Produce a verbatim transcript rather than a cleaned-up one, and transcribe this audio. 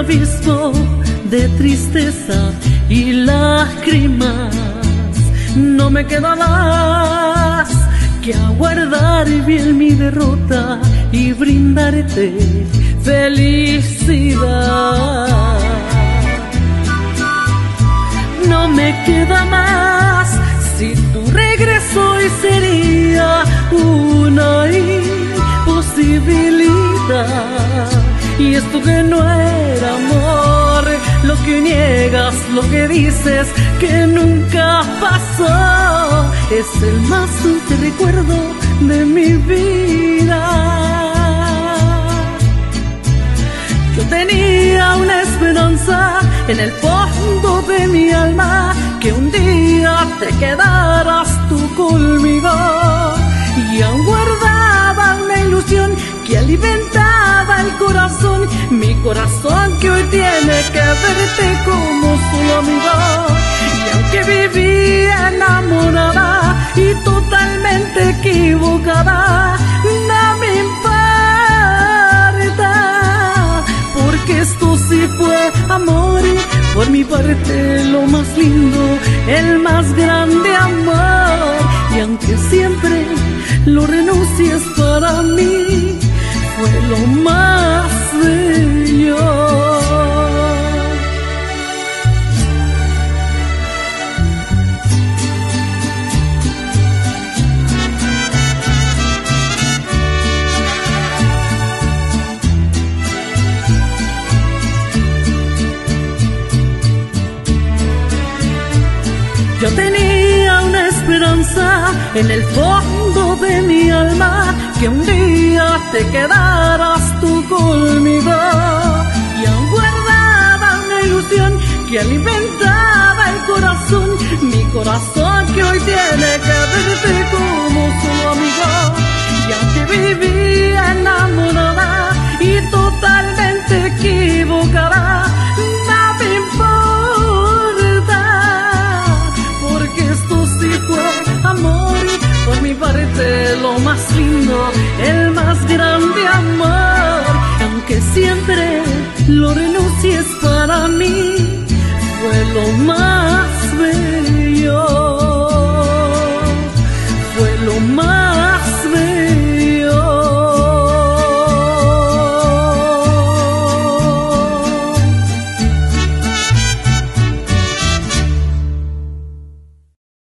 abismo de tristeza y lágrimas. No me queda más que aguardar bien mi derrota y brindarte felicidad. No me queda más, si tu regreso hoy sería una imposibilidad. Y esto que no era amor, lo que niegas, lo que dices que nunca pasó, es el más dulce recuerdo de mi vida. Yo tenía una esperanza en el fondo de mi alma, que un día te quedaras tú conmigo, y aún guardaba una ilusión que alimentaba el corazón, mi corazón que hoy tiene que verte como solo amigo. Y aunque vivía enamorada y totalmente equivocada, no me importa, porque esto sí fue amor, por mi parte lo más lindo, el más grande amor. Y aunque siempre lo renuncies para mí, fue lo más bello. Yo tenía una esperanza en el fondo de mi alma, que un día te quedaras tú conmigo, y aún guardaba una ilusión que alimentaba el corazón, mi corazón que hoy tiene que verte como solo amigo. Y aunque vivía enamorada y totalmente equivocada, no me importa, porque esto sí fue amor, por mi parte lo más lindo, el más grande amor. Aunque siempre lo renuncies para mí, fue lo más